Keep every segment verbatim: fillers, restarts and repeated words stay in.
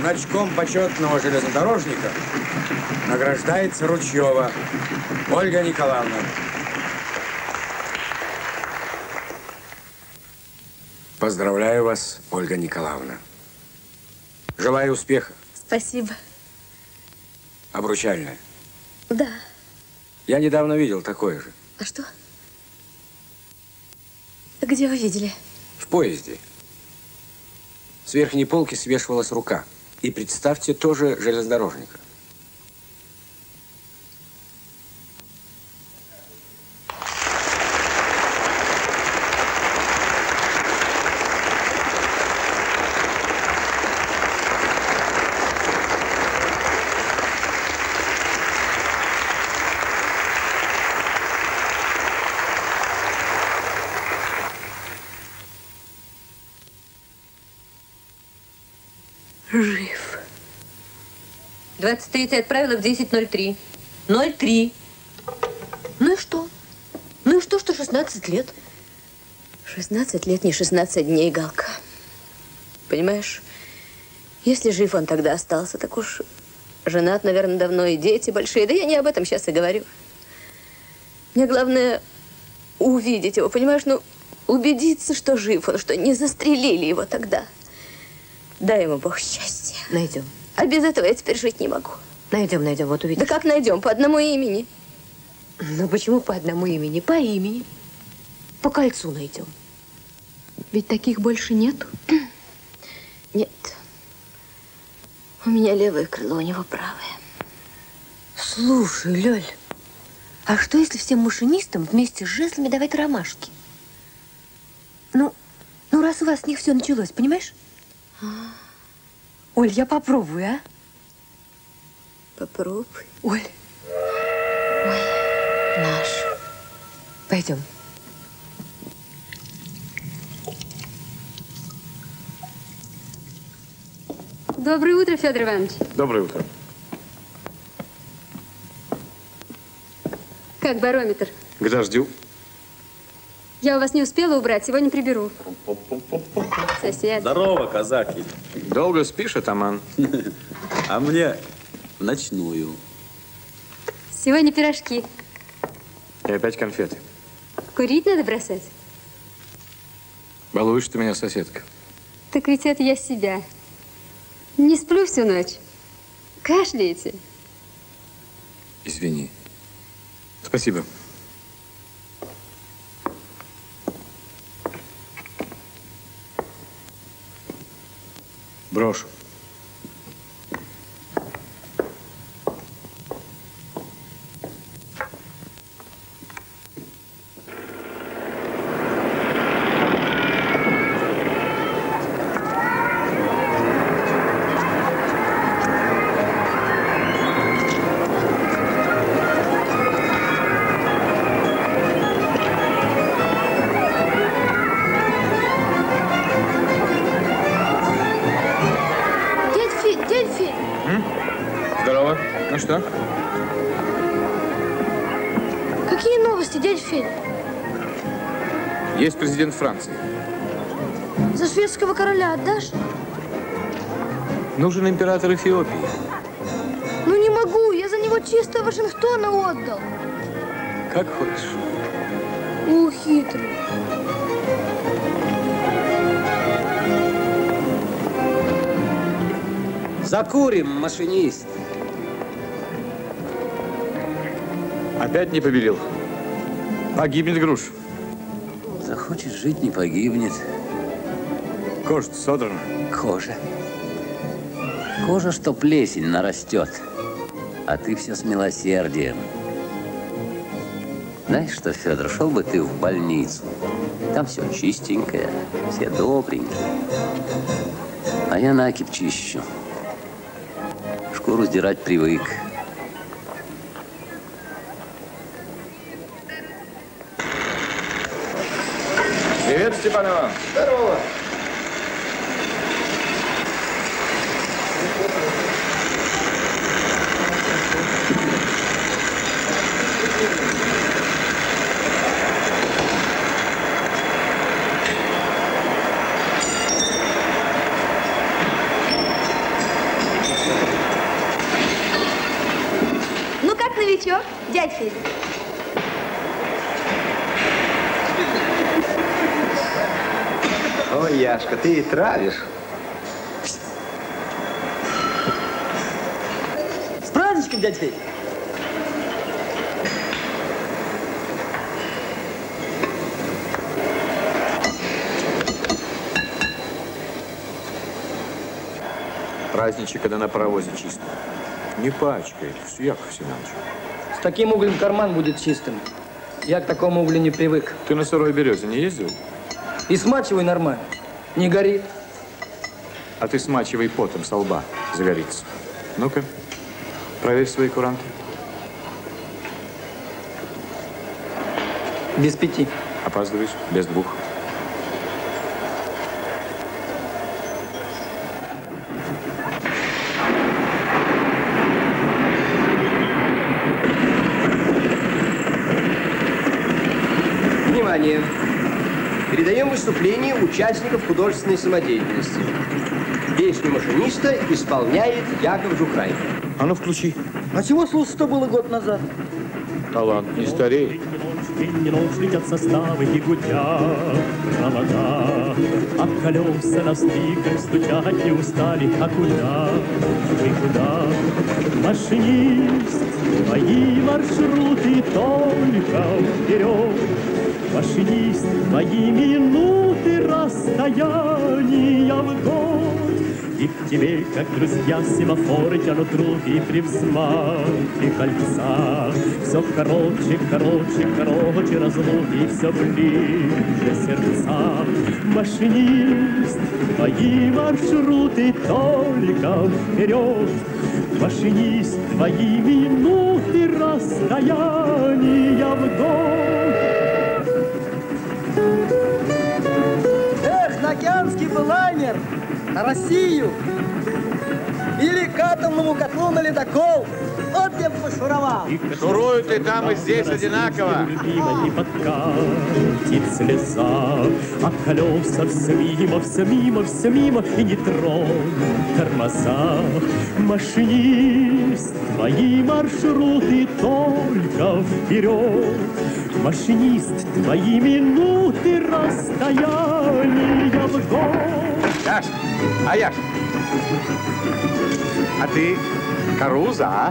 значком почетного железнодорожника награждается Ручьева Ольга Николаевна. Поздравляю вас, Ольга Николаевна. Желаю успеха. Спасибо. Обручальное? Да. Я недавно видел такое же. А что? Где вы видели? В поезде. С верхней полки свешивалась рука. И представьте, тоже железнодорожника. Жив. двадцать третье отправила в десять ноль три. ноль три. Ну и что? Ну и что, что шестнадцать лет? шестнадцать лет, не шестнадцать дней, Галка. Понимаешь, если жив он тогда остался, так уж женат, наверное, давно, и дети большие. Да я не об этом сейчас и говорю. Мне главное увидеть его, понимаешь, ну, убедиться, что жив он, что не застрелили его тогда. Дай ему Бог счастья. Найдем. А без этого я теперь жить не могу. Найдем, найдем, вот увидишь. Да как найдем? По одному имени. Ну почему по одному имени? По имени. По кольцу найдем. Ведь таких больше нету. Нет. У меня левое крыло, у него правое. Слушай, Лёль, а что если всем машинистам вместе с жезлами давать ромашки? Ну, ну раз у вас с них все началось, понимаешь? А. Оль, я попробую, а? Попробуй. Оль. Ой, наш. Пойдем. Доброе утро, Федор Иванович. Доброе утро. Как барометр? К дождю. Я у вас не успела убрать, сегодня приберу. Сосед. Здорово, казаки. Долго спишь, атаман? А мне ночную. Сегодня пирожки. И опять конфеты. Курить надо бросать? Балуешь ты меня, соседка. Так ведь это я себя. Не сплю всю ночь. Кашляете? Извини. Спасибо. Брошу. Ну что? Какие новости, дядя Федя? Есть президент Франции. За шведского короля отдашь? Нужен император Эфиопии. Ну не могу, я за него чисто Вашингтона отдал. Как хочешь. У, хитрый. Закурим, машинист. Опять не победил. Погибнет груш. Захочет жить, не погибнет. Кожа содрана. Кожа. Кожа, что плесень нарастет. А ты все с милосердием. Знаешь что, Федор, шел бы ты в больницу. Там все чистенькое, все добренькие. А я накипь чищу. Шкуру сдирать привык. Привет, Степан Иванович. Здорово. Федя. Ой, Яшка, ты и травишь. С праздничком, дядя Федя. Праздничек, когда на паровозе чисто. Не пачкает, Яков Семенович. С таким углем карман будет чистым. Я к такому углю не привык. Ты на сырой березе не ездил? И смачивай нормально. Не горит. А ты смачивай потом со лба, загорится. Ну-ка, проверь свои куранты. Без пяти. Опаздываешь, без двух. Внимание! Передаем выступление участников художественной самодеятельности. Песню машиниста исполняет Яков Жухрай. А ну, включи. А чего слушать-то было год назад? Талант не стареет. День и ночь летят составы и гудят провода. А колеса на стыках стучать не устали. А куда? И куда? Машинист, твои маршруты только вперед. Машинист, твои минуты расстояния в год. И к тебе, как друзья, семафоры тянут руки при взмахе кольца. Все короче, короче, короче разлуки, все ближе сердца. Машинист, твои маршруты только вперед. Машинист, твои минуты расстояния в год. Эх, на океанский был лайнер на Россию или к атомному котлу на ледокол. Вот я бы пошуровал. Шуруют и там, и здесь одинаково. Любимая не подкатит слеза, а колеса все мимо, все мимо, все мимо, и не тронь тормоза. Машинист, твои маршруты только вперед. Машинист, твои минуты расстояния в год. Яш, а Яш? А ты Каруза, а?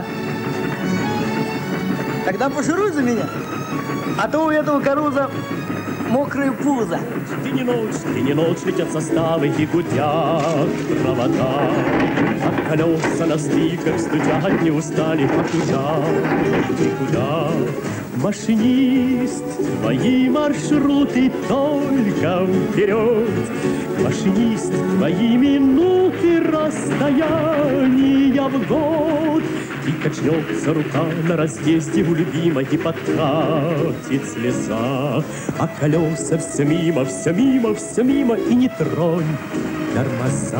Тогда пошуруй за меня. А то у этого Каруза мокрые пузо. День и ночь, день и ночь летят составы и гудят провода. А колеса на стыках стучат не устали. А куда? И куда? Машинист, твои маршруты только вперед. Машинист, твои минуты расстояния в год. И качнется рука на разъезде у любимой, и подкатит слеза. А колеса все мимо, все мимо, все мимо, и не тронь тормоза.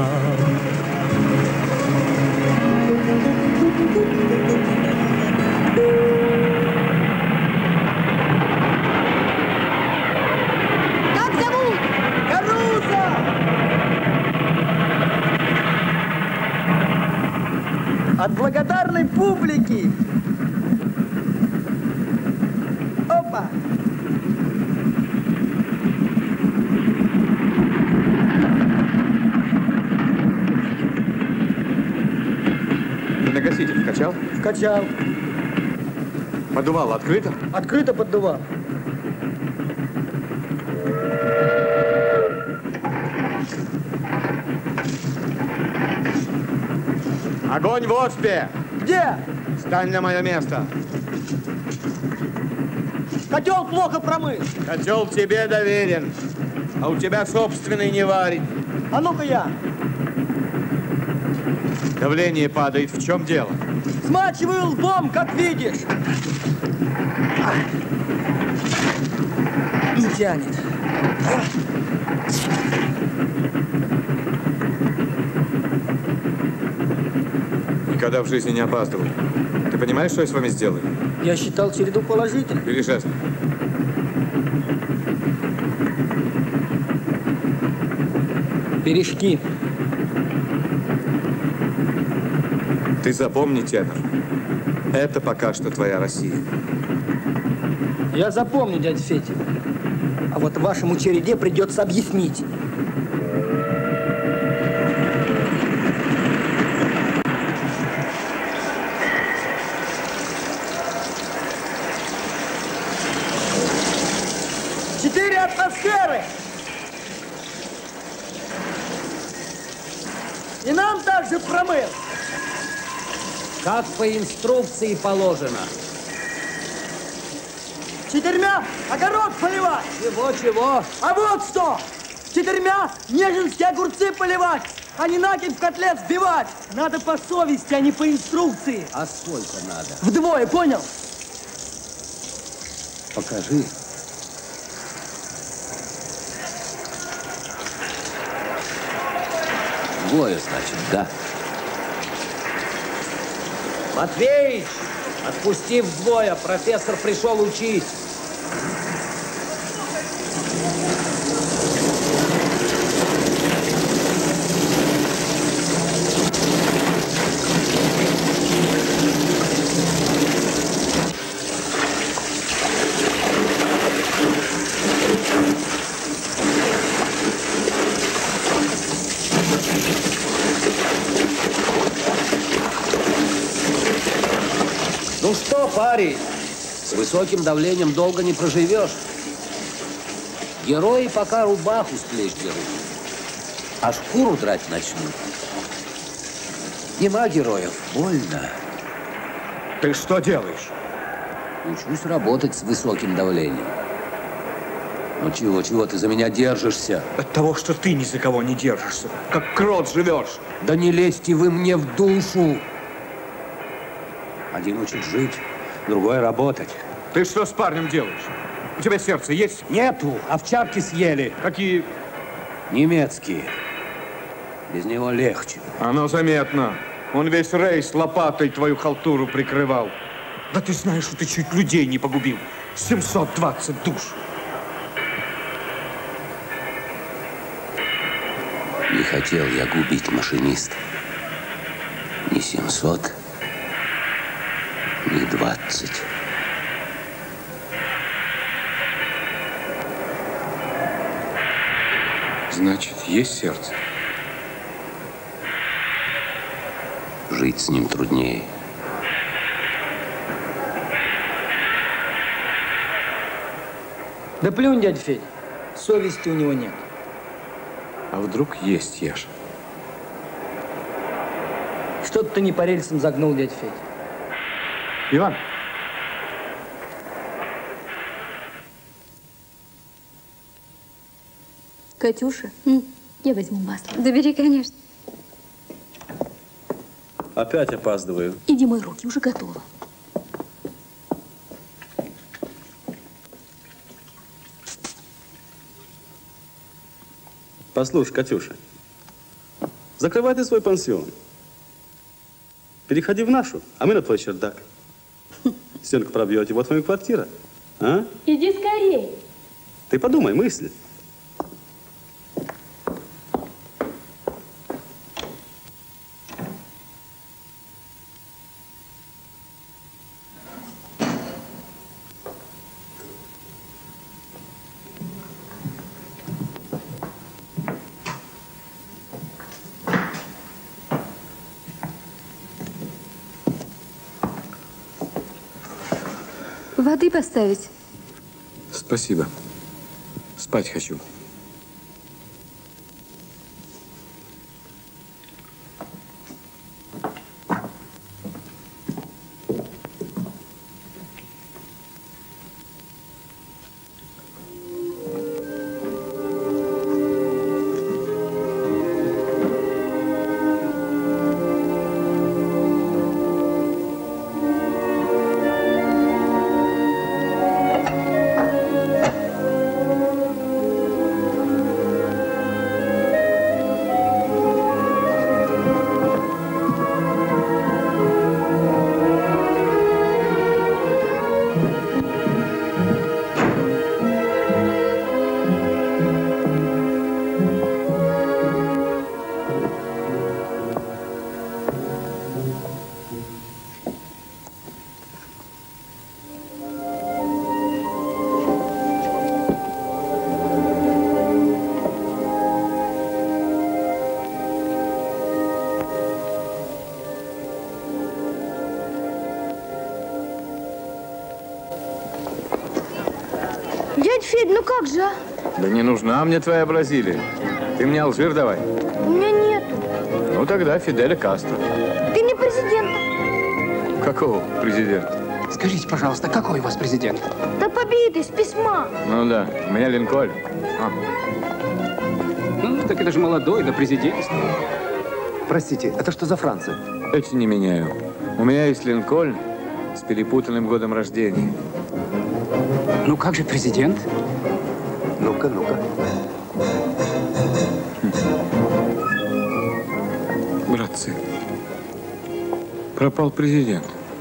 От благодарной публики. Опа! Ты нагаситель вкачал? Вкачал. Подувало открыто? Открыто поддувал. Огонь в оспе! Где? Стань на мое место. Котел плохо промыл. Котел тебе доверен, а у тебя собственный не варит. А ну-ка я. Давление падает. В чем дело? Смачиваю лбом, как видишь. Не тянет. Никогда в жизни не опаздывал. Ты понимаешь, что я с вами сделаю? Я считал череду положительных. Или жест? Пирожки. Ты запомни, тенор, это пока что твоя Россия. Я запомню, дядя Федя. А вот вашему череде придется объяснить. Четыре атмосферы! И нам также промыл. Как по инструкции положено. Четырьмя огород поливать. Чего-чего? А вот что! Четырьмя неженские огурцы поливать, а не накипь в котлет сбивать. Надо по совести, а не по инструкции. А сколько надо? Вдвое, понял? Покажи. Двое, значит, да? Матвеич, отпусти вдвое, профессор пришел учить. Ну что, парень, с высоким давлением долго не проживешь. Герои пока рубаху с плеч дерут, а шкуру драть начнут. Нема героев, больно. Ты что делаешь? Учусь работать с высоким давлением. Ну чего, чего ты за меня держишься? От того, что ты ни за кого не держишься. Как крот живешь. Да не лезьте вы мне в душу. Один учит жить, другой работать. Ты что с парнем делаешь? У тебя сердце есть? Нету, овчарки съели. Какие? Немецкие. Без него легче. Оно заметно. Он весь рейс лопатой твою халтуру прикрывал. Да ты знаешь, что ты чуть людей не погубил. семьсот двадцать душ. Не хотел я губить машиниста. Ни семьсот, ни двадцать. Значит, есть сердце? Жить с ним труднее. Да плюнь, дядя Федя. Совести у него нет. А вдруг есть, Яша? Что-то ты не по рельсам загнул, дядя Федя. Иван. Катюша, М? я возьму масло. Да бери, конечно. Опять опаздываю. Иди мой руки, уже готово. Послушай, Катюша, закрывай ты свой пансион. Переходи в нашу, а мы на твой чердак. Стенку пробьете, вот вам и квартира. А? Иди скорей. Ты подумай, мысли. Воды поставить? Спасибо. Спать хочу. Федь, ну как же, а? Да не нужна мне твоя Бразилия. Ты мне Алжир давай. У меня нету. Ну тогда Фиделя Кастро. Ты не президент. Какого президента? Скажите, пожалуйста, какой у вас президент? Да побитый, с письма. Ну да, у меня Линкольн. А. Ну, так это же молодой, до президентства. Простите, это что за Франция? Эти не меняю. У меня есть Линкольн с перепутанным годом рождения. Ну как же президент? Ну-ка, ну-ка. Братцы, пропал президент.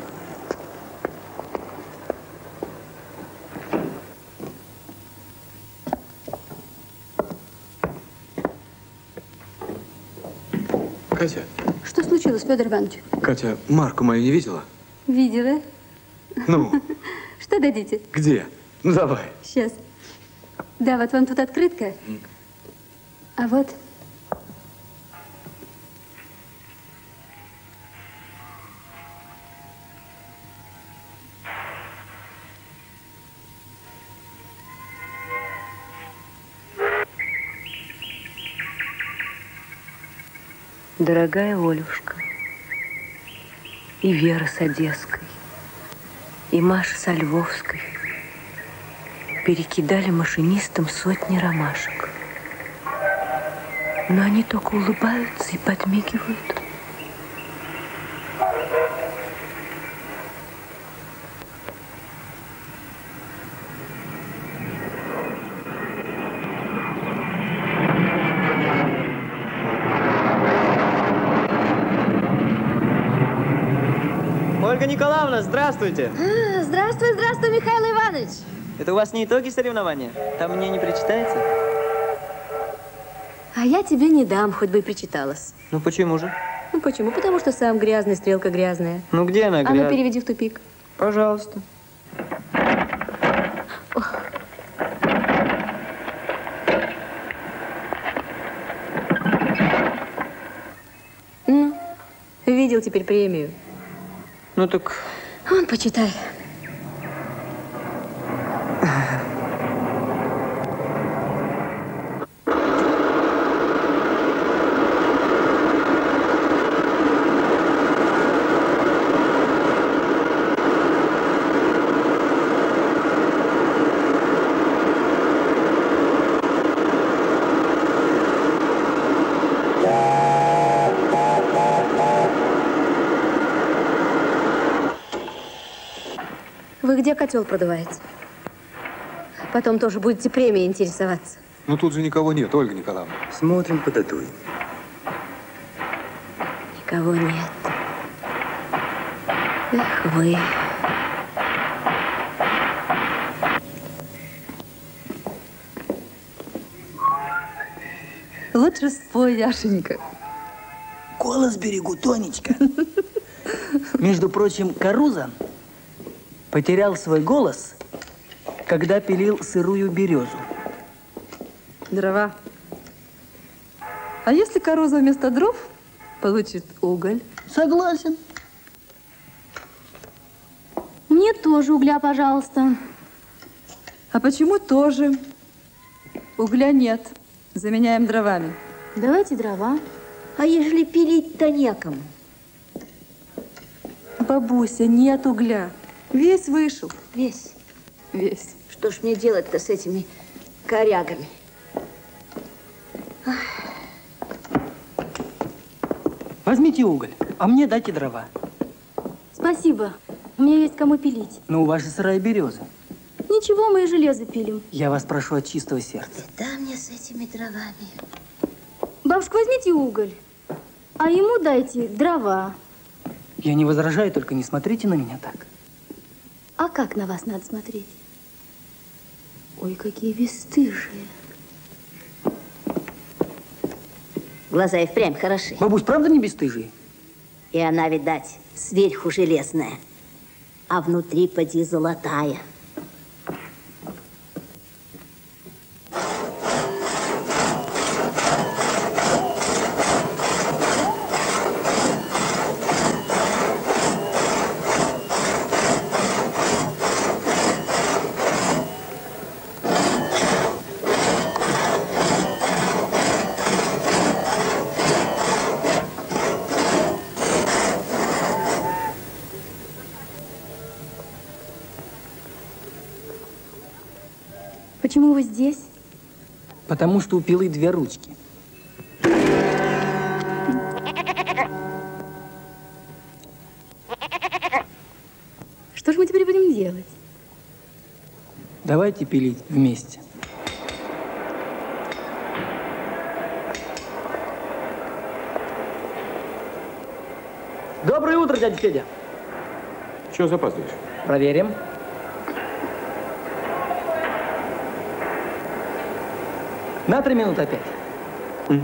Катя. Что случилось, Федор Иванович? Катя, Марку мою не видела? Видела. Ну? Что дадите? Где? Ну, давай. Сейчас. Да, вот вам тут открытка. А вот... Дорогая Олюшка, и Вера с Одесской, и Маша со Львовской перекидали машинистам сотни ромашек. Но они только улыбаются и подмигивают. Ольга Николаевна, здравствуйте. А, здравствуй, здравствуй, Михаил Иванович. Это у вас не итоги соревнования? Там мне не причитается? А я тебе не дам, хоть бы и причиталась. Ну почему же? Ну почему? Потому что сам грязный, стрелка грязная. Ну где она А грязная? ну переведи в тупик. Пожалуйста. Ох. Ну, видел теперь премию. Ну так... Вон, почитай. Вы где котел продуваете? Потом тоже будете премией интересоваться. Ну тут же никого нет, Ольга Николаевна. Смотрим, подадуем. Никого нет. Эх вы. Лучше спой, Яшенька. Голос берегу, Тонечка. Между прочим, Каруза потерял свой голос, когда пилил сырую березу. Дрова. А если Каруза вместо дров получит уголь? Согласен. Мне тоже угля, пожалуйста. А почему тоже? Угля нет. Заменяем дровами. Давайте дрова. А ежели пилить-то некому? Бабуся, нет угля. Весь вышел. Весь? Весь. Что ж мне делать-то с этими корягами? Возьмите уголь, а мне дайте дрова. Спасибо. У меня есть кому пилить. Но у вас же сырая береза. Ничего, мы и железо пилим. Я вас прошу от чистого сердца. Да мне с этими дровами. Бабушка, возьмите уголь, а ему дайте дрова. Я не возражаю, только не смотрите на меня так. А как на вас надо смотреть? Ой, какие бесстыжие. Глаза и впрямь хороши. Бабусь, правда не бесстыжие? И она, видать, сверху железная, а внутри поди золотая. Почему вы здесь? Потому что у пилы две ручки. Что же мы теперь будем делать? Давайте пилить вместе. Доброе утро, дядя Федя. Чего запаздываешь? Проверим. На три минуты опять. Mm.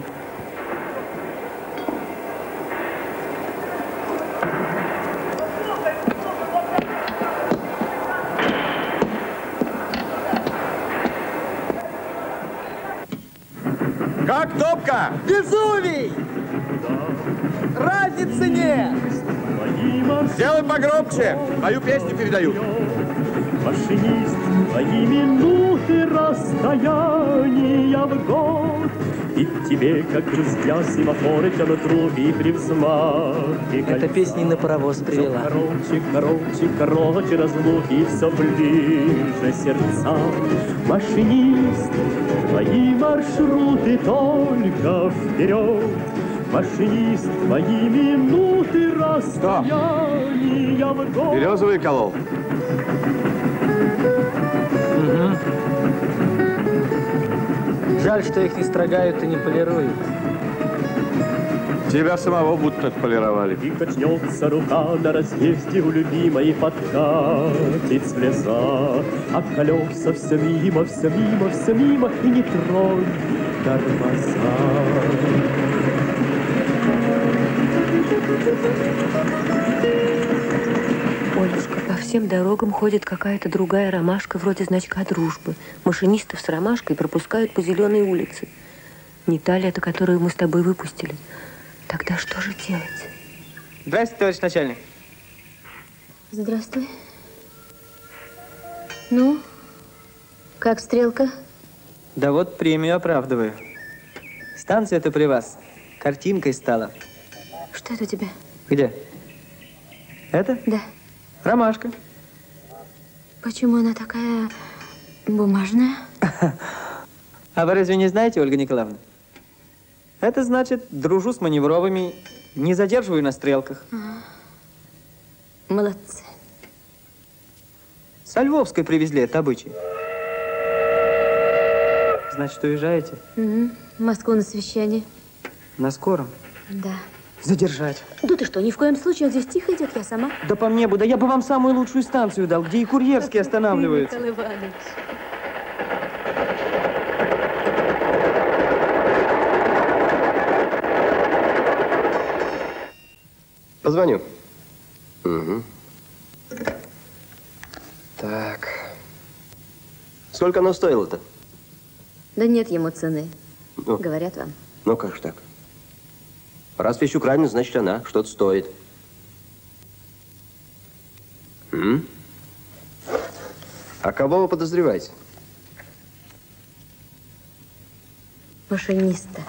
Как топка? Везувий! Разницы нет! Сделай погромче, мою песню передаю. Машинист, твои минуты расстояния в год, и тебе, как друзья, семафоры тянут руки при взмахе кольца. Эта песня на паровоз привела. Короче, короче, короче, разлуки все ближе сердца. Машинист, твои маршруты только вперед. Машинист, твои минуты расстояния в год. Березовый колол. Угу. Жаль, что их не строгают и не полируют. Тебя самого будто отполировали. И качнется рука на разъезде у любимой, подкатит слеза. А колеса все мимо, все мимо, все мимо, и не тронь тормоза. Олечка, по всем дорогам ходит какая-то другая ромашка, вроде значка дружбы. Машинистов с ромашкой пропускают по зеленой улице. Не та ли это, которую мы с тобой выпустили? Тогда что же делать? Здравствуйте, товарищ начальник. Здравствуй. Ну, как стрелка? Да вот премию оправдываю. Станция-то при вас картинкой стала. Что это у тебя? Где? Это? Да. Ромашка. Почему она такая бумажная? А вы разве не знаете, Ольга Николаевна? Это значит, дружу с маневровыми, не задерживаю на стрелках. А, молодцы. Со Львовской привезли это обычай. Значит, уезжаете? Угу. В Москву на совещание. На скором? Да. Задержать. Да ты что, ни в коем случае, он здесь тихо идет, я сама. Да по мне бы, да я бы вам самую лучшую станцию дал, где и курьерские останавливаются. Николай Иванович. Позвоню. Угу. Так. Сколько оно стоило-то? Да нет ему цены. Ну. Говорят вам. Ну, как же так? Раз вещь украдена, значит, она что-то стоит. М? А кого вы подозреваете? Машиниста.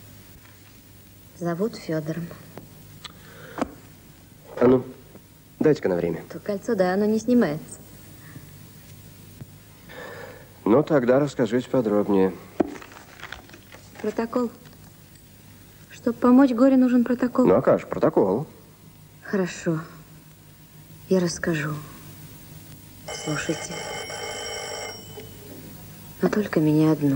Зовут Федором. А ну, дайте-ка на время. То кольцо, да, оно не снимается. Ну, тогда расскажите подробнее. Протокол. Чтобы помочь горю, нужен протокол. Ну, а как же, протокол. Хорошо. Я расскажу. Слушайте. Но только меня одну.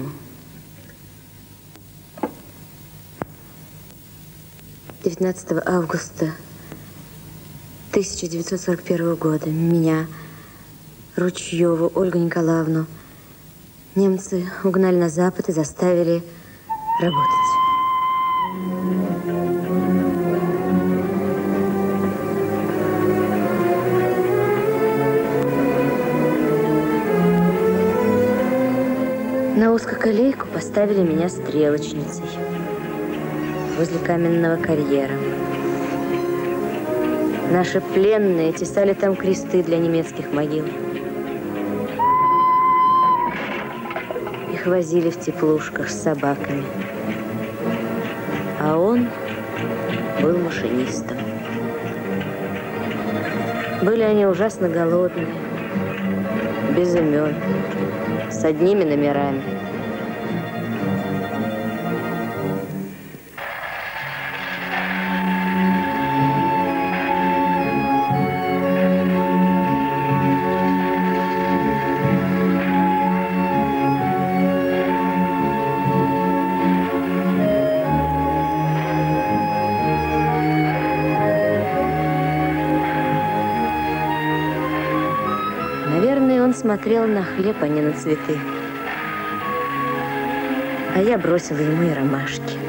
девятнадцатого августа тысяча девятьсот сорок первого года меня, Ручьеву Ольгу Николаевну, немцы угнали на запад и заставили работать. На узкоколейку поставили меня стрелочницей возле каменного карьера. Наши пленные тесали там кресты для немецких могил. Их возили в теплушках с собаками. А он был машинистом. Были они ужасно голодные, без имен. с одними номерами. Смотрел на хлеб, а не на цветы. А я бросила ему и ромашки.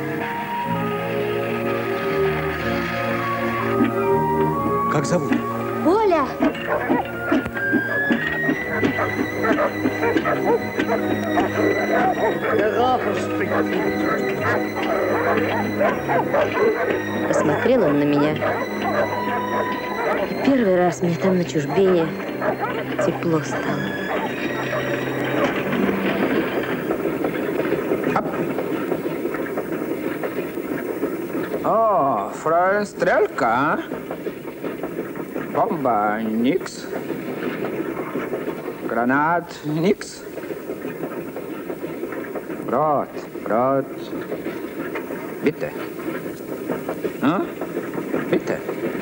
Как зовут? Оля! Посмотрел он на меня. И первый раз мне там на чужбине тепло стало. О, фрау Стрелка. Бомба никс. Гранат никс. Брат, брат. Bitte. А? Bitte.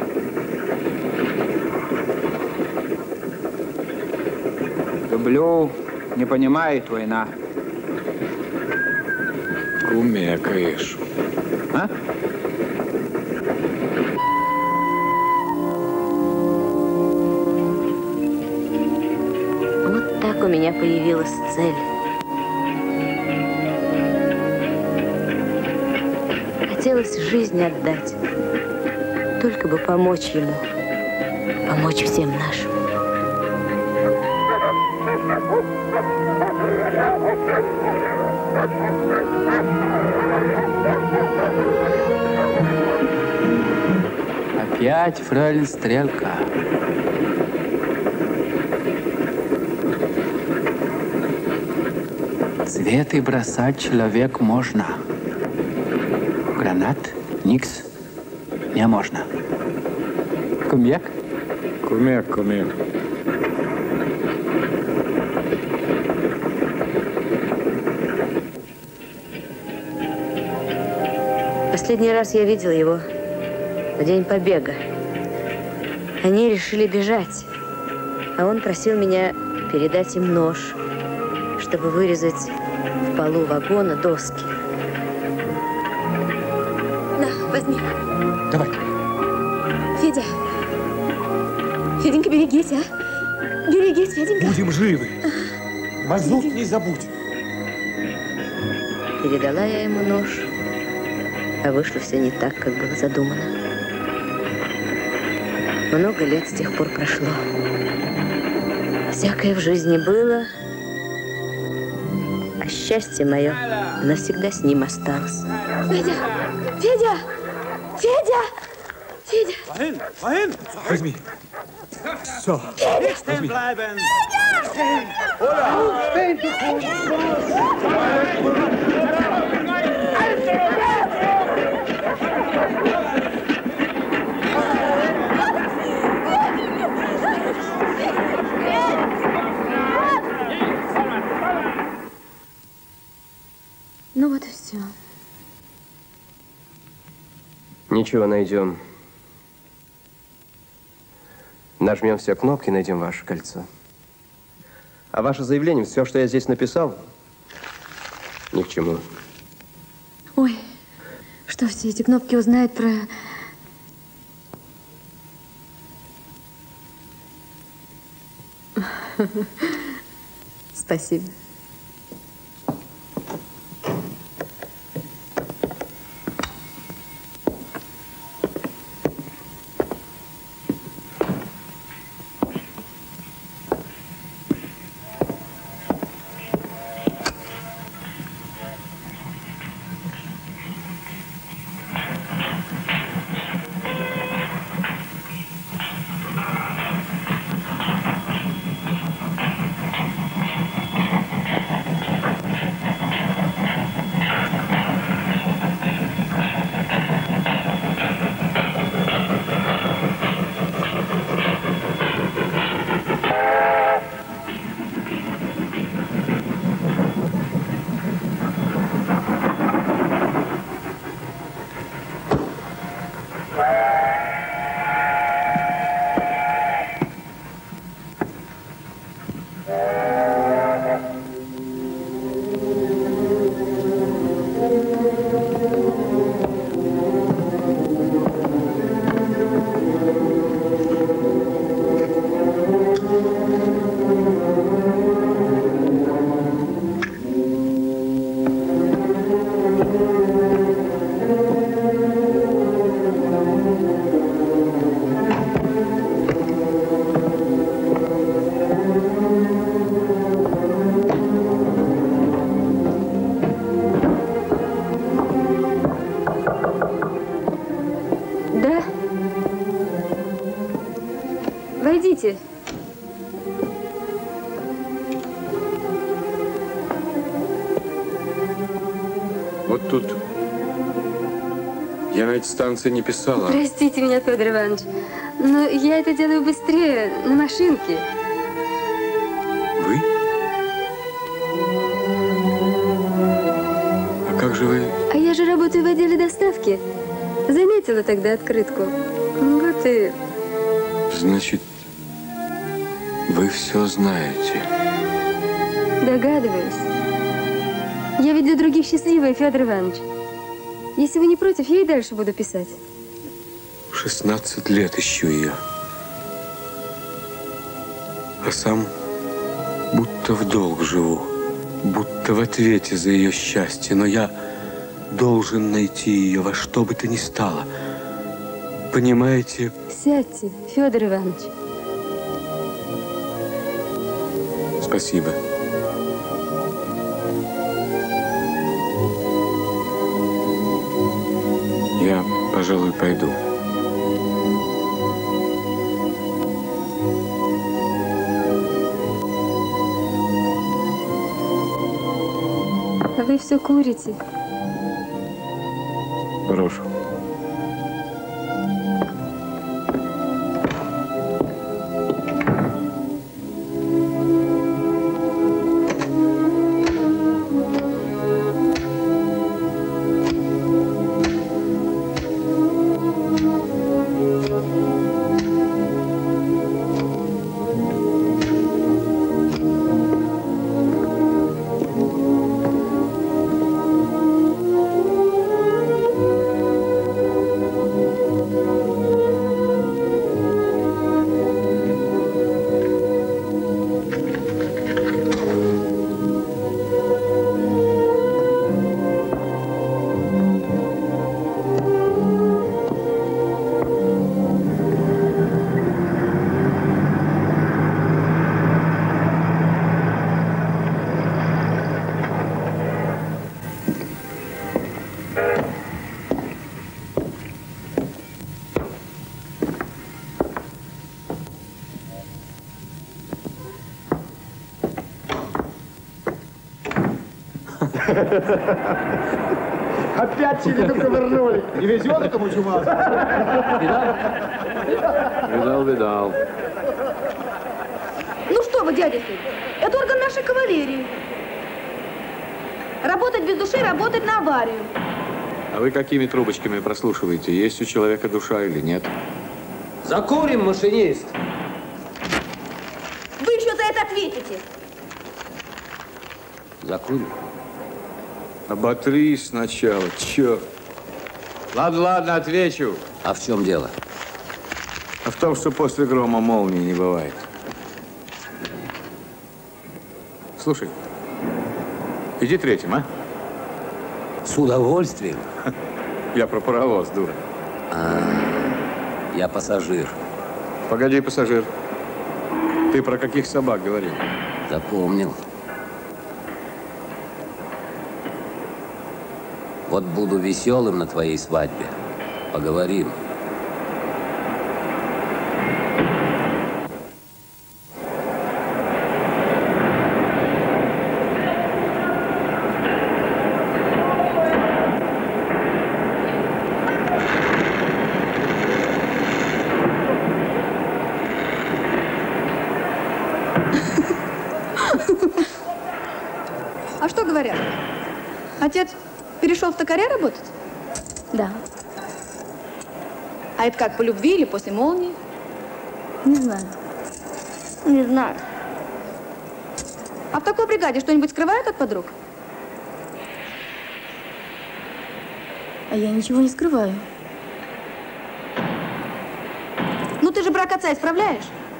Люблю, не понимает война. Кумекаешь. А? Вот так у меня появилась цель. Хотелось жизнь отдать, только бы помочь ему, помочь всем нашим. Опять фрау Стрелка. Цветы бросать человек можно. Гранат никс не можно. Кумек? Кумек, кумек. Последний раз я видела его в день побега. Они решили бежать, а он просил меня передать им нож, чтобы вырезать в полу вагона доски. На, возьми. Давай. Федя. Феденька, берегись, а? Берегись, Феденька. Будем живы. Мазут не забудь. Передала я ему нож, а вышло все не так, как было задумано. Много лет с тех пор прошло. Всякое в жизни было, а счастье мое навсегда с ним осталось. Федя! Федя! Федя! Федя! Wohin? Wohin? Возьми. Все. Возьми. Ну вот и все. Ничего, найдем. Нажмем все кнопки, найдем ваше кольцо. А ваше заявление, все, что я здесь написал, ни к чему. Ой, что все эти кнопки узнают про... Спасибо. Извините. Вот тут. Я на этой станции не писала. Простите меня, Федор Иванович, но я это делаю быстрее, на машинке. Вы? А как же вы? А я же работаю в отделе доставки. Заметила тогда открытку. Вот и... Значит, вы все знаете. Догадываюсь. Я ведь для других счастливая, Федор Иванович. Если вы не против, я и дальше буду писать. шестнадцать лет ищу ее. А сам будто в долг живу. Будто в ответе за ее счастье. Но я должен найти ее во что бы то ни стало. Понимаете? Сядьте, Федор Иванович. Спасибо. Я, пожалуй, пойду. А вы все курите. Брошу. Опять через провернули. Не везет этому чумазу. Видал, видал. Ну что вы, дядя Федь, это орган нашей кавалерии. Работать без души, работать на аварию. А вы какими трубочками прослушиваете? Есть у человека душа или нет? Закурим, машинист. Вы еще за это ответите. Закурим. Оботрись сначала, черт. Ладно, ладно, отвечу. А в чем дело? А в том, что после грома молнии не бывает. Слушай, иди третьим, а? С удовольствием. Я про паровоз, дура. А, я пассажир. Погоди, пассажир. Ты про каких собак говорил? Запомнил. Вот буду веселым на твоей свадьбе. Поговорим. А что говорят? Отец перешел в токаря работать? Да. А это как, по любви или после молнии? Не знаю. Не знаю. А в такой бригаде что-нибудь скрывают от подруг? А я ничего не скрываю. Ну ты же брак отца исправляешь?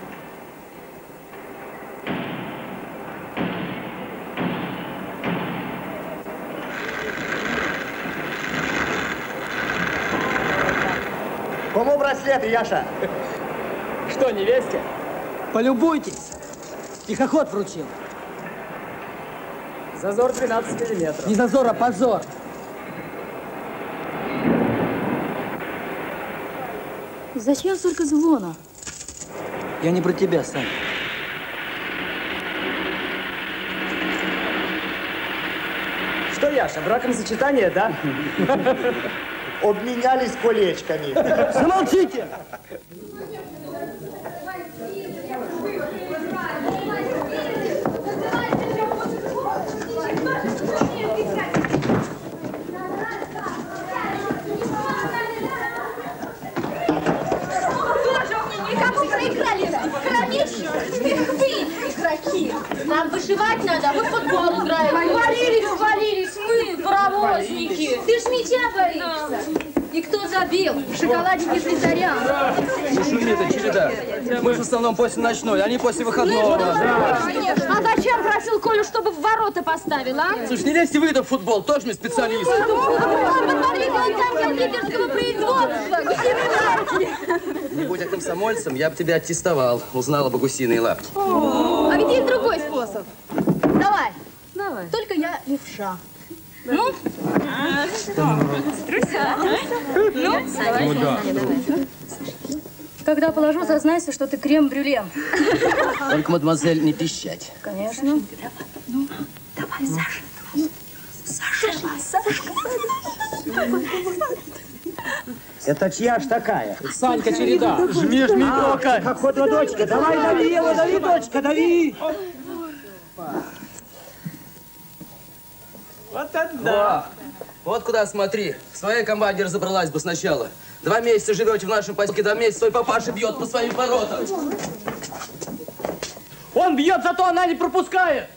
Кому браслеты, Яша? Что, невесте? Полюбуйтесь. Тихоход вручил. Зазор двенадцать миллиметров. Не зазор, а позор. Зачем столько звона? Я не про тебя, Сань. Что, Яша, бракосочетание, да? Обменялись колечками. Замолчите! Кому проиграли? Хранишь? Вы, игроки. Нам вышивать надо, а вы в футбол играете. Свалились, свалились, мы, паровозники. Ты ж мяча боишься. И кто забил? Шоколадники Слизарян. Не шуми, это череда. Мы же в основном после ночной, а не после выходного. А зачем просил Колю, чтобы в ворота поставил, а? Слушай, не лезьте вы в футбол, тоже мне специалист. Посмотрите, он там кондитерского производства. Не будь я комсомольцем, я бы тебя аттестовал. Узнала бы гусиные лапки. А ведь есть другой способ. Давай. Давай. Только я левша. Ну? Струся. Ну, Ну да. Когда положу, зазнайся, что ты крем-брюле. Только, мадемуазель, не пищать. Конечно. Ну, давай, Саша. Саша, Сашка. Это чья ж такая? Санька череда. Жми, жми, тока. Как ходила дочка. Давай, дави его, дави, дочка, дави. Вот это да. Вот куда смотри. В своей команде разобралась бы сначала. Два месяца живете в нашем поселке, два месяца свой папаша бьет по своим воротам. Он бьет, зато она не пропускает.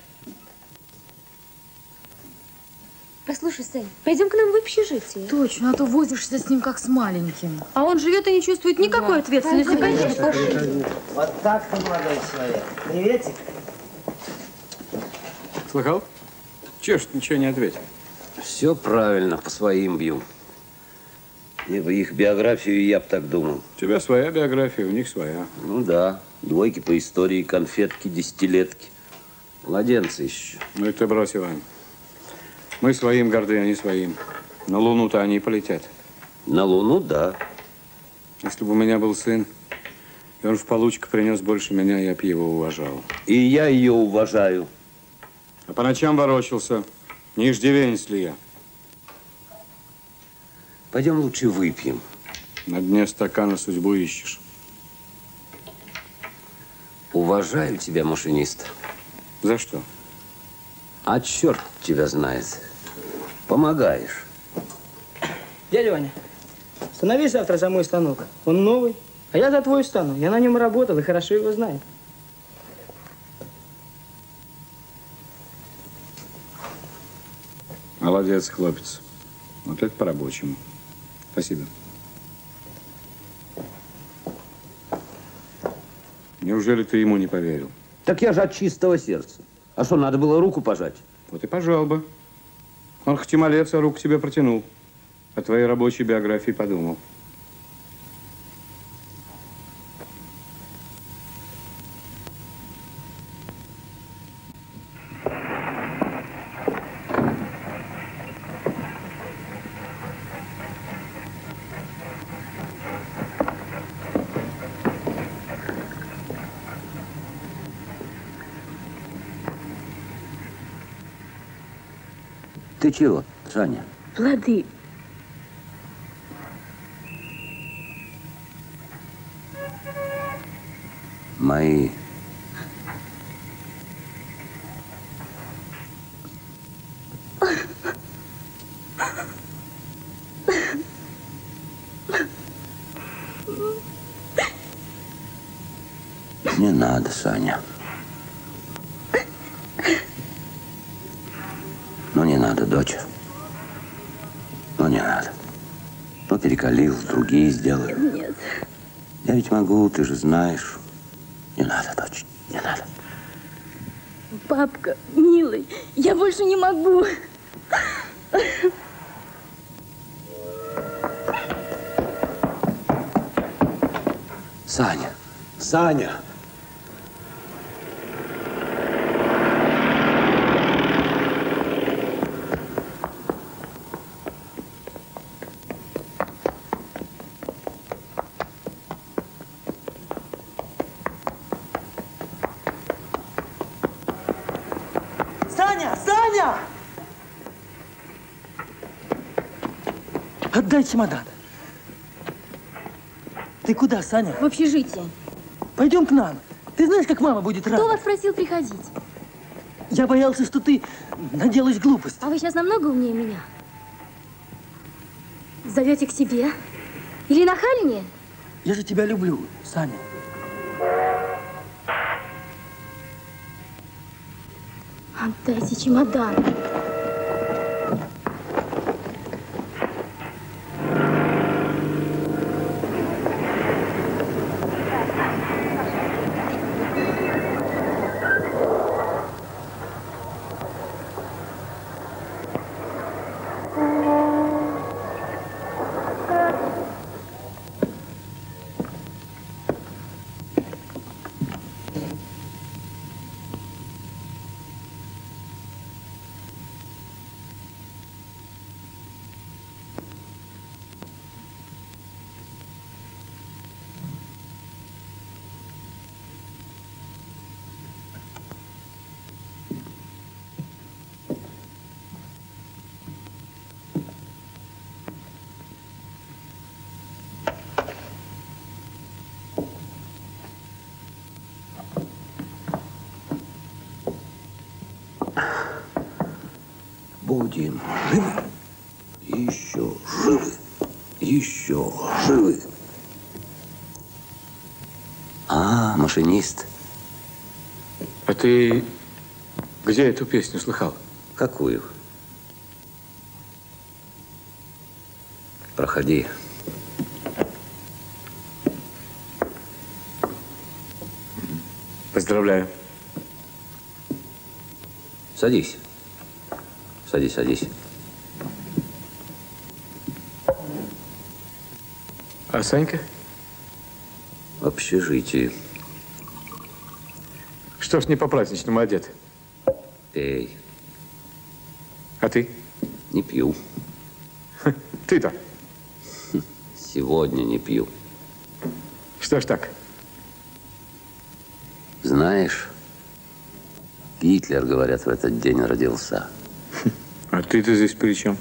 Послушай, Сань, пойдем к нам в общежитие. Точно, а то возишься с ним как с маленьким. А он живет и не чувствует никакой да. ответственности. Конечно, пошли. Вот так-то, молодой человек. Приветик. Слыхал? Чего ж ты ничего не ответил? Все правильно, по своим бью. Не бы их биографию, я бы так думал. У тебя своя биография, у них своя. Ну да. Двойки по истории, конфетки, десятилетки. Младенцы еще. Ну и ты брось, Иван. Мы своим горды, они своим. На Луну-то они и полетят. На Луну, да. Если бы у меня был сын, и он в получку принес больше меня, я бы его уважал. И я ее уважаю. А по ночам ворочался. Не иждивенец ли я? Пойдем лучше выпьем. На дне стакана судьбу ищешь. Уважаю тебя, машинист. За что? А черт тебя знает. Помогаешь. Дядя Ваня, становись завтра за мой станок. Он новый, а я за твой стану. Я на нем работал и хорошо его знаю. Молодец, хлопец. Вот это по-рабочему. Спасибо. Неужели ты ему не поверил? Так я же от чистого сердца. А что, надо было руку пожать? Вот и пожал бы. Он хоть и малец, а руку тебе протянул. О твоей рабочей биографии подумал. Ты чего, Саня? Плоды. Мои. Не надо, Саня. Ну, не надо, дочь. Ну, не надо. Ну, перекалил, другие сделаю. Нет. Я ведь могу, ты же знаешь. Не надо, дочь, не надо. Папка, милый, я больше не могу. Саня, Саня. Саня! Отдай чемодан. Ты куда, Саня? В общежитие. Пойдем к нам. Ты знаешь, как мама будет рада? Кто вас просил приходить? Я боялся, что ты наделаешь глупость. А вы сейчас намного умнее меня. Зовете к себе? Или нахальнее? Я же тебя люблю, Саня. Отдайте чемодан. Будем живы, еще живы, еще живы. А, машинист. А ты где эту песню слыхал? Какую? Проходи. Поздравляю. Садись. Садись, садись. А Санька? В общежитии. Что ж не по-праздничному одет? Пей. А ты? Не пью. Ты-то? Сегодня не пью. Что ж так? Знаешь, Гитлер, говорят, в этот день родился. А ты-то здесь при чем?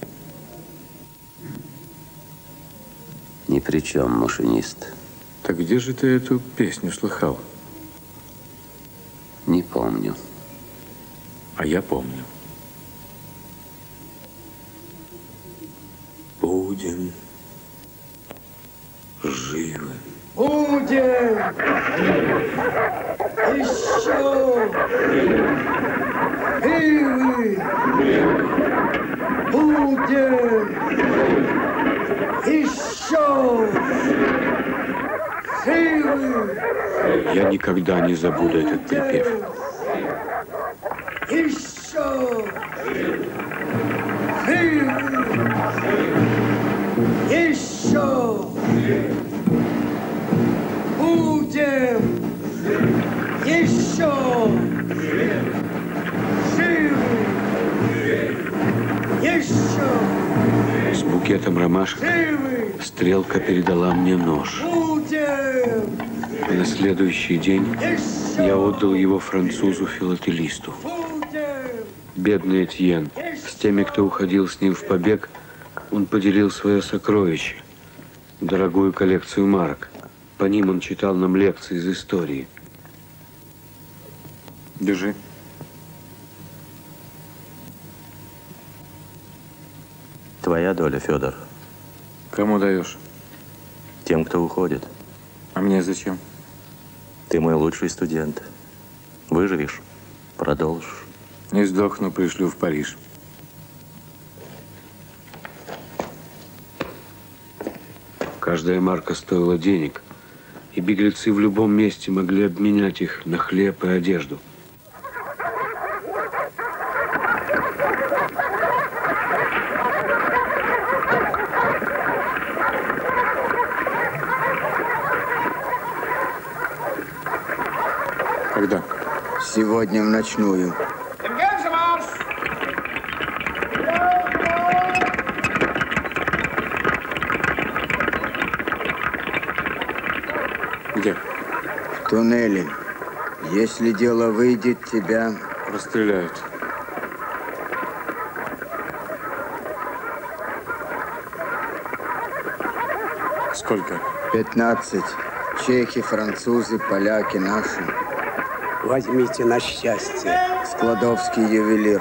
Ни при чем, машинист. Так где же ты эту песню слыхал? Не помню. А я помню. Будем живы. Будем еще живы. Будем еще живы. Я никогда не забуду этот припев. Еще живы. Еще будем еще живы. Еще С букетом ромашек Стрелка передала мне нож. будем И на следующий день я отдал его французу-филателисту. Бедный Этьен. С теми, кто уходил с ним в побег, он поделил свое сокровище, дорогую коллекцию марок. По ним он читал нам лекции из истории. Держи. Твоя доля, Федор. Кому даешь? Тем, кто уходит. А мне зачем? Ты мой лучший студент. Выживешь, продолжишь. Не сдохну, пришлю в Париж. Каждая марка стоила денег, и беглецы в любом месте могли обменять их на хлеб и одежду. Когда? Сегодня в ночную. Где? В туннеле. Если дело выйдет, тебя расстреляют. Сколько? Пятнадцать. Чехи, французы, поляки, наши. Возьмите на счастье. Складовский ювелир.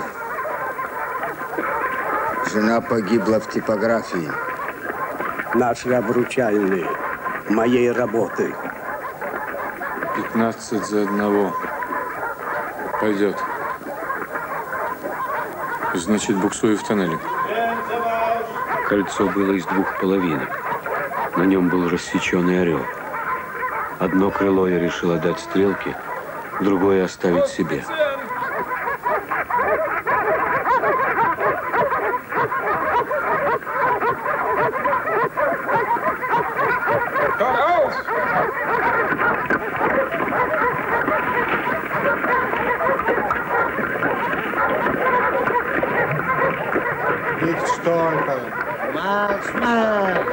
Жена погибла в типографии. Наши обручальные. Моей работы. Пятнадцать за одного. Пойдет. Значит, буксую в тоннеле. Кольцо было из двух половинок. На нем был рассеченный орел. Одно крыло я решил отдать стрелке, другое оставить себе. Nicht stolpern. Marsch, marsch.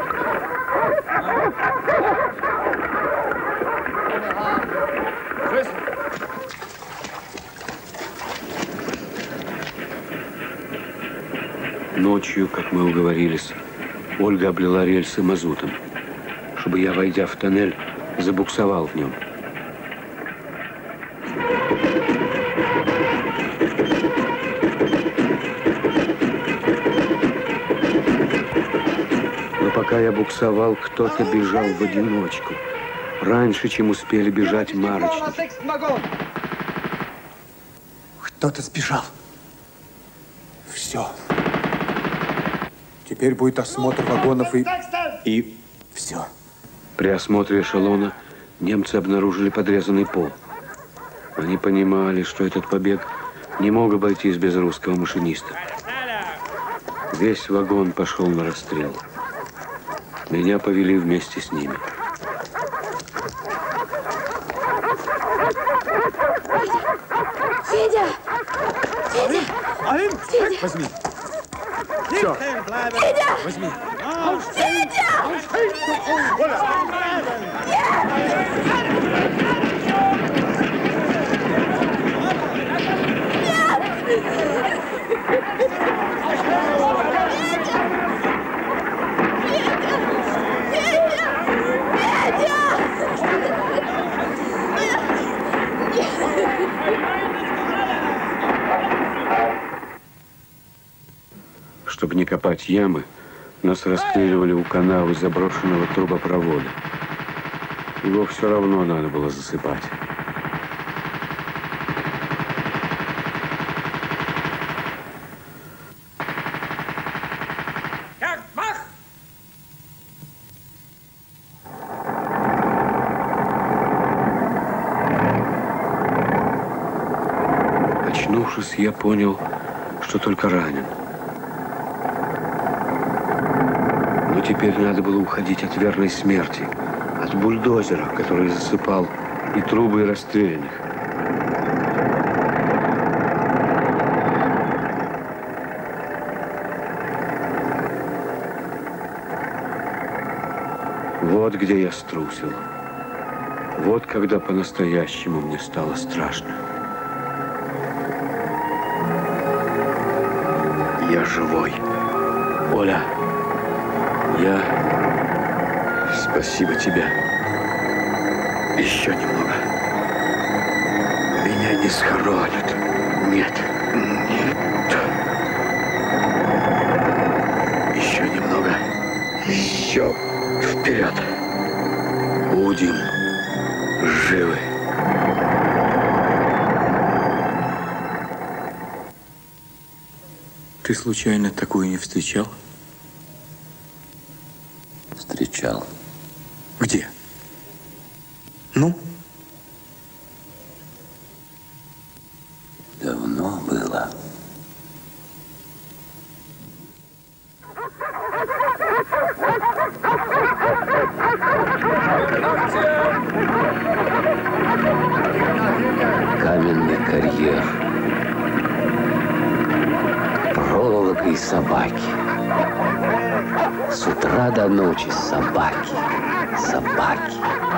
Ночью, как мы уговорились, Ольга облила рельсы мазутом, чтобы я, войдя в тоннель, забуксовал в нем. Но пока я буксовал, кто-то бежал в одиночку, раньше, чем успели бежать марочники. Кто-то сбежал. Все. Теперь будет осмотр вагонов и... и все. При осмотре эшелона немцы обнаружили подрезанный пол. Они понимали, что этот побег не мог обойтись без русского машиниста. Весь вагон пошел на расстрел. Меня повели вместе с ними. Федя! Федя! Алин! Федя! Возьми. Все. Федя! Возьми. Федя! Чтобы не копать ямы, нас расстреливали у канавы заброшенного трубопровода. Его все равно надо было засыпать. Очнувшись, я понял, что только ранен. Но теперь надо было уходить от верной смерти, от бульдозера, который засыпал и трубы, и расстрелянных. Вот где я струсил. Вот когда по-настоящему мне стало страшно. Я живой. Оля, я... Спасибо тебе. Еще немного. Меня не схоронят. Нет. Нет. Еще немного. Еще вперед. Будем живы. Ты случайно такую не встречал? Встречал. Где? Ну? Давно было. Каменный карьер. Проволока и собаки. С утра до ночи собаки. Собаки.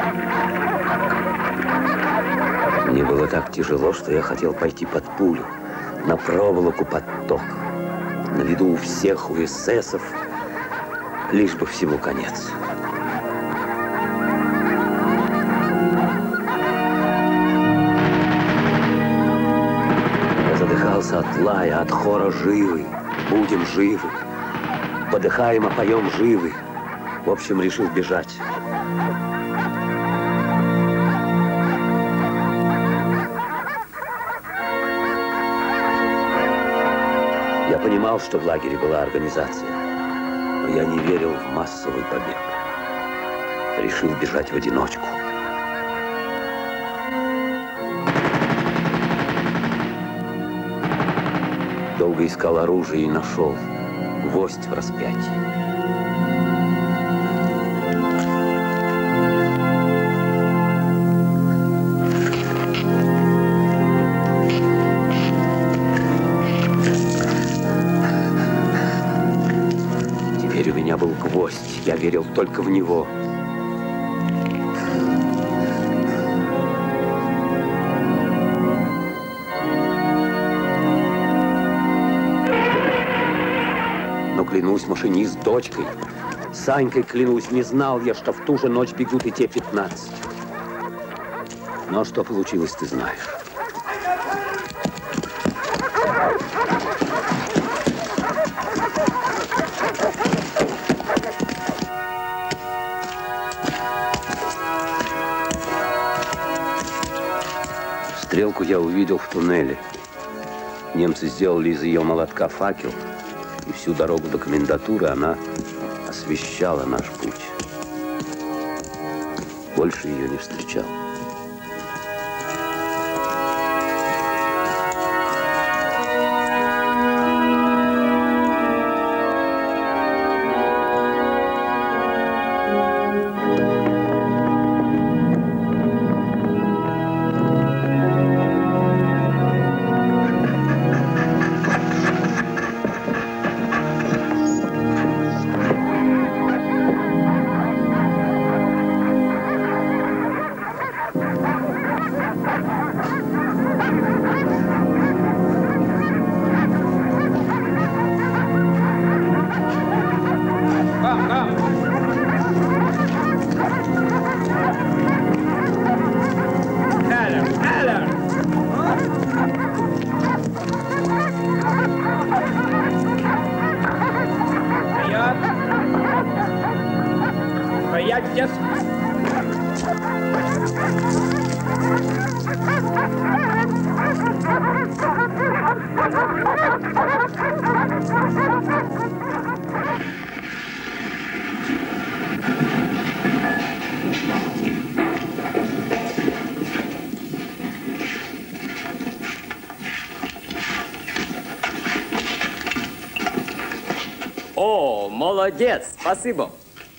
Мне было так тяжело, что я хотел пойти под пулю, на проволоку под ток, на виду у всех у эсэсов, лишь бы всему конец. от лая, от хора живы. Будем живы. Подыхаем, а поем живы. В общем, решил бежать. Я понимал, что в лагере была организация, но я не верил в массовый побег. Решил бежать в одиночку. Долго искал оружие и нашел. Гвоздь в распятии. Теперь у меня был гвоздь. Я верил только в него. Клянусь, машинист, дочкой. Санькой клянусь, не знал я, что в ту же ночь бегут и те пятнадцать. Но что получилось, ты знаешь. Стрелку я увидел в туннеле. Немцы сделали из ее молотка факел. И всю дорогу до комендатуры она освещала наш путь. Больше ее не встречал. О, молодец, спасибо.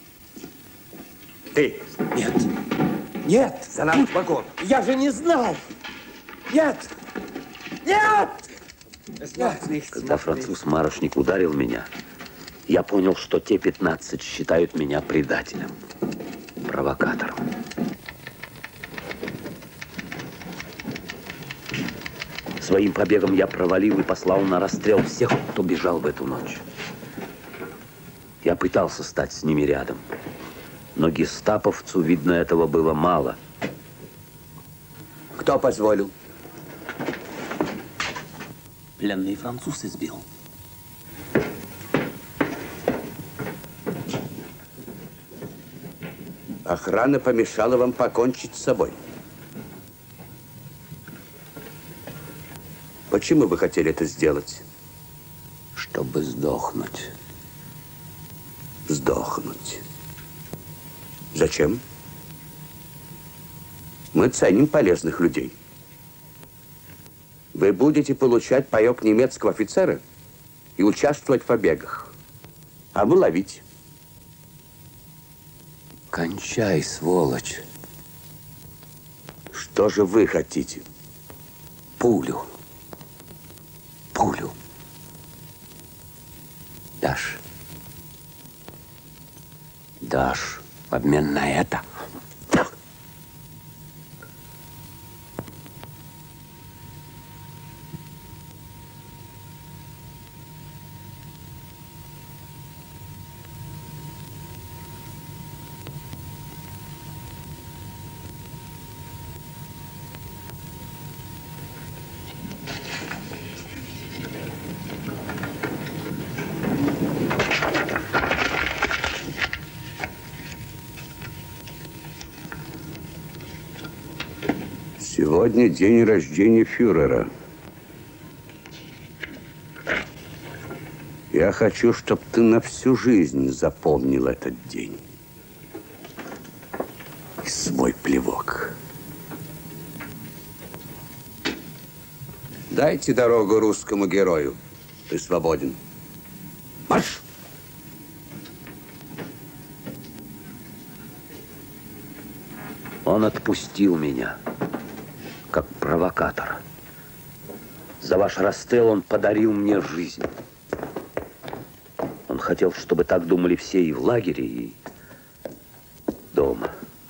Ты? Нет. Нет. За наш вагон. Я же не знал. Нет. Нет. Когда француз-марошник ударил меня, я понял, что те пятнадцать считают меня предателем, провокатором. Своим побегом я провалил и послал на расстрел всех, кто бежал в эту ночь. Я пытался стать с ними рядом, но гестаповцу, видно, этого было мало. Кто позволил? Пленный француз избил. Охрана помешала вам покончить с собой. Почему вы хотели это сделать? Чтобы сдохнуть. Сдохнуть. Зачем? Мы ценим полезных людей. Вы будете получать паёк немецкого офицера и участвовать в побегах. А мы ловить. Кончай, сволочь. Что же вы хотите? Пулю. Пулю. Дашь. Дашь в обмен на это. Сегодня день рождения фюрера. Я хочу, чтобы ты на всю жизнь запомнил этот день. И свой плевок. Дайте дорогу русскому герою. Ты свободен. Марш! Он отпустил меня, как провокатор. За ваш расстрел он подарил мне жизнь. Он хотел, чтобы так думали все и в лагере, и дома.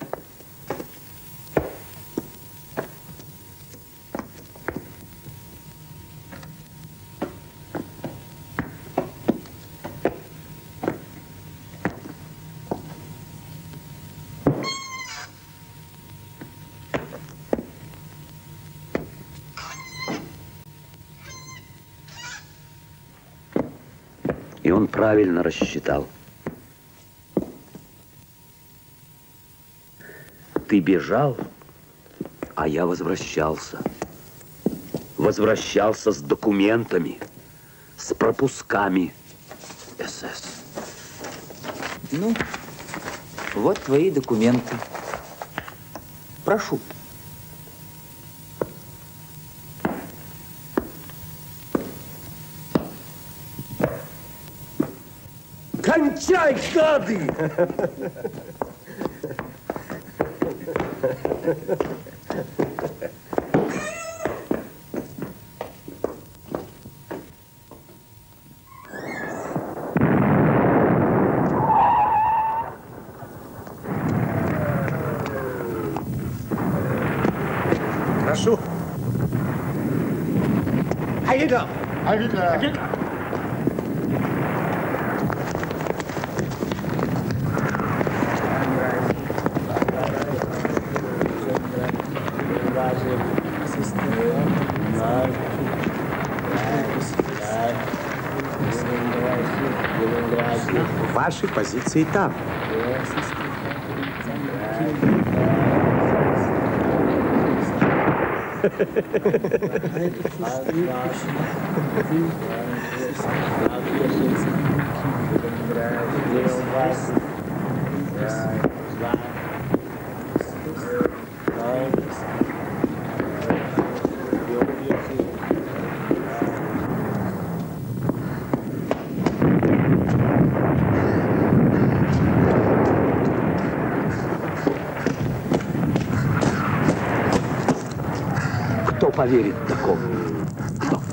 И он правильно рассчитал. Ты бежал, а я возвращался. Возвращался с документами, с пропусками эс эс. Ну, вот твои документы. Прошу. Кончай, гады! Прошу. Айда! Айда! Ваши позиции там. Кто поверит такому? Кто?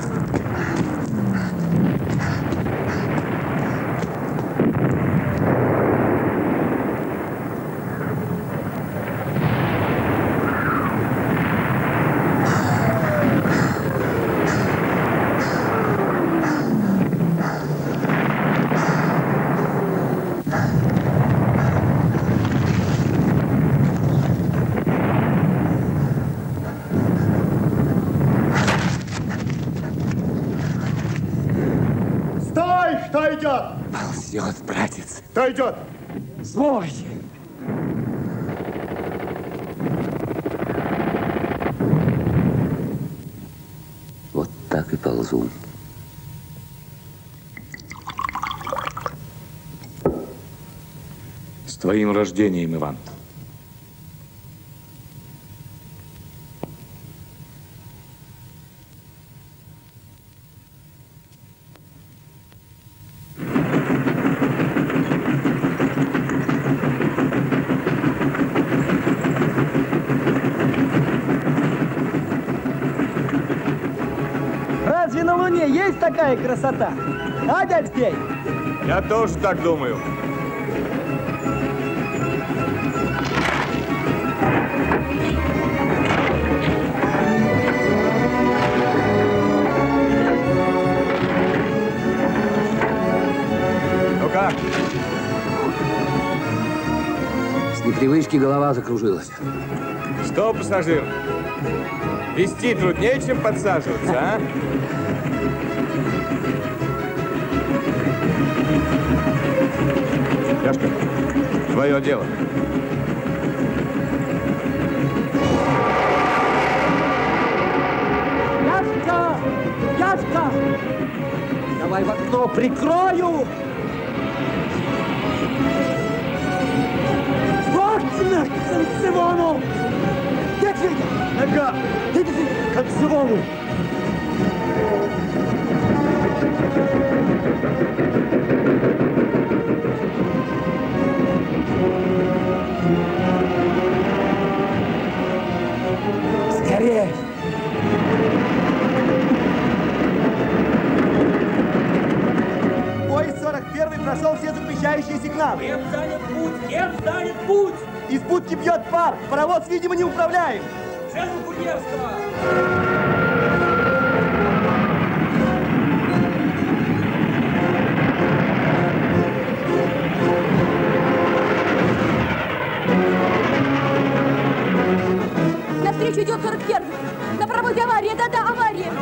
Кто идет? Ползет, братец. Кто идет? Свой. Вот так и ползу. С твоим рождением, Иван. Разве на Луне есть такая красота? А, дядь Пей? Я тоже так думаю. Ну как? С непривычки голова закружилась. Что, пассажир? Вести труднее, чем подсаживаться, а? Яшка, твое дело. Давай в окно прикрою! Окна к концевому! Дядь Федя! Нога! Дядя Федя! К концевому! Скорее! Поезд сорок первый прошел все запрещающие сигналы. Кем занят путь? Кем занят путь? Из будки бьет пар. Паровоз, видимо, не управляем. Шефу Курьевского! Навстречу идет сорок первый. На паровозе авария, да-да, авария.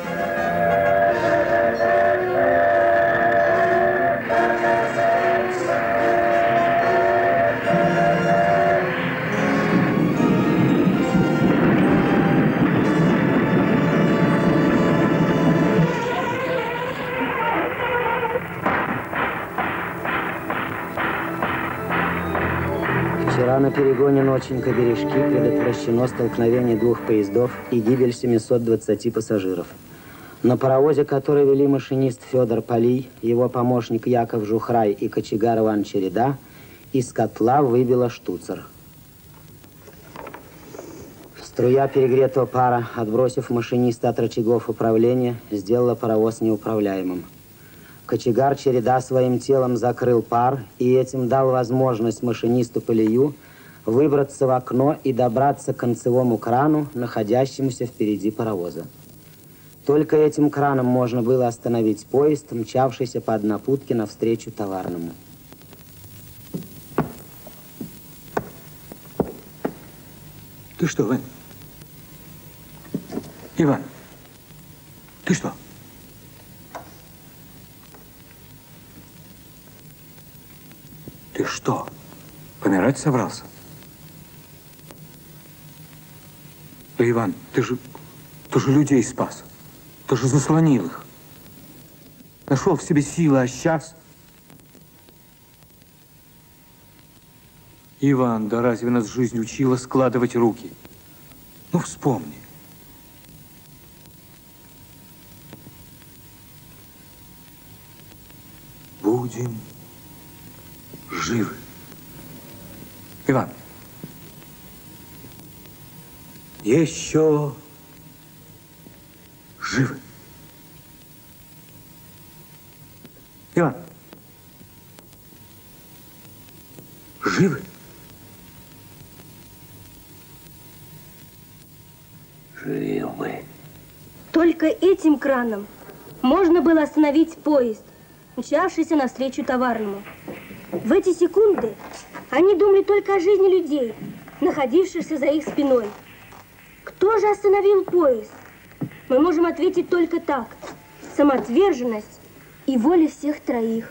Вчера на перегоне Ноченька-Бережки предотвращено столкновение двух поездов и гибель семисот двадцати пассажиров. На паровозе, который вели машинист Федор Полий, его помощник Яков Жухрай и кочегар Иван Череда, из котла выбило штуцер. Струя перегретого пара, отбросив машиниста от рычагов управления, сделала паровоз неуправляемым. Кочегар Череда своим телом закрыл пар и этим дал возможность машинисту Полию выбраться в окно и добраться к концевому крану, находящемуся впереди паровоза. Только этим краном можно было остановить поезд, мчавшийся по однопутке навстречу товарному. Ты что, Вань? Иван, ты что? Ты что, помирать собрался? Да, Иван, ты же, ты же людей спас. Ты же заслонил их. Нашел в себе силы, а сейчас... Иван, да разве нас жизнь учила складывать руки? Ну, вспомни. Будем живы. Иван. Еще живы. Иван. Живы. Живы. Только этим краном можно было остановить поезд, мчавшийся навстречу товарному. В эти секунды они думали только о жизни людей, находившихся за их спиной. Кто же остановил поезд? Мы можем ответить только так. Самоотверженность и воля всех троих.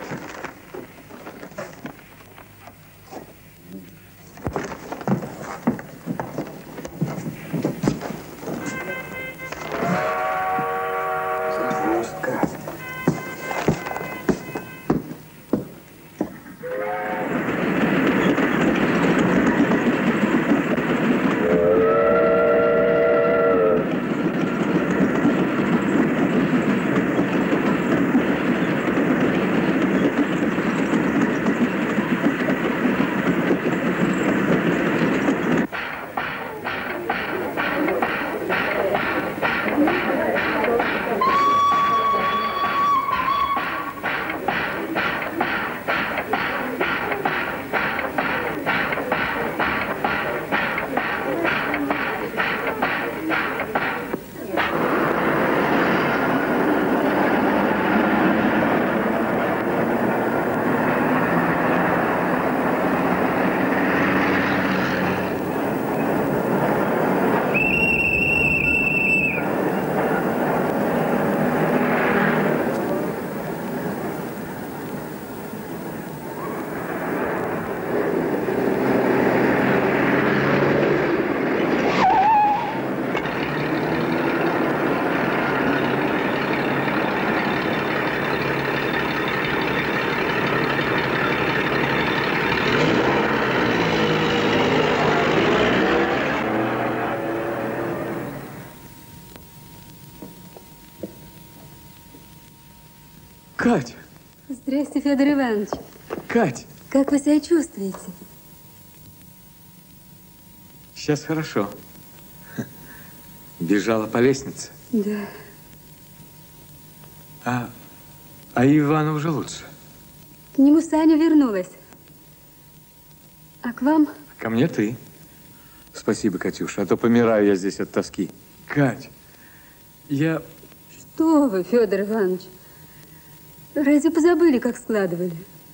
Кать! Здрасте, Федор Иванович. Кать! Как вы себя чувствуете? Сейчас хорошо. Бежала по лестнице. Да. А, а Ивану уже лучше. К нему Саня вернулась. А к вам? Ко мне ты. Спасибо, Катюша, а то помираю я здесь от тоски. Кать, я... Что вы, Федор Иванович? Разве позабыли, как складывали?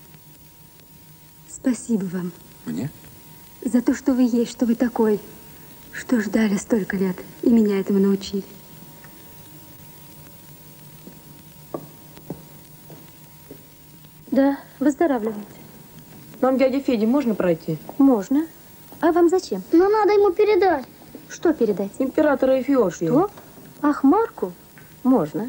Спасибо вам. Мне? За то, что вы есть, что вы такой, что ждали столько лет и меня этому научили. Да, выздоравливайте. Нам, дяде Феде, можно пройти? Можно. А вам зачем? Но надо ему передать. Что передать? Императора Эфиопии. Что? Ах, Марку? Можно.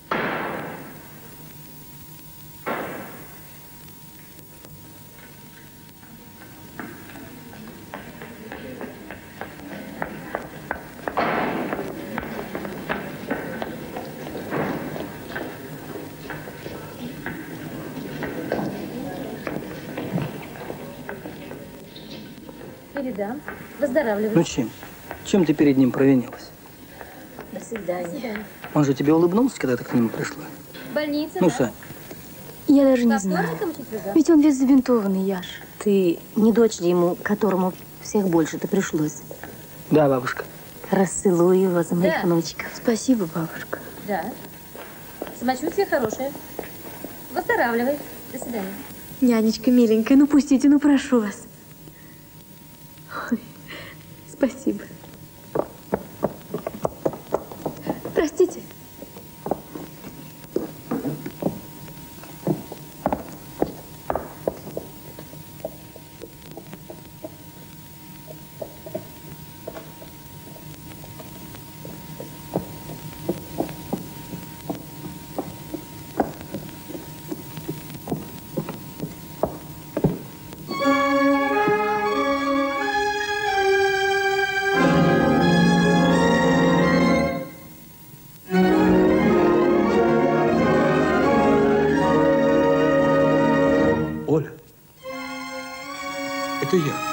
Передам. Выздоравливай. Ну чем? Чем ты перед ним провинилась? До свидания. Он же тебе улыбнулся, когда ты к нему пришла? Больница, Ну, да? Сань. Я даже не По знаю. вторникам четвергам? Ведь он весь забинтованный, Яш. Ты не дочь ли ему, которому всех больше-то пришлось? Да, бабушка. Расцелуй его за моих Да. внучков. Спасибо, бабушка. Да. Самочувствие хорошее. Выздоравливай. До свидания. Нянечка миленькая, ну пустите, ну прошу вас. Ой, спасибо. Простите. Оля, это я.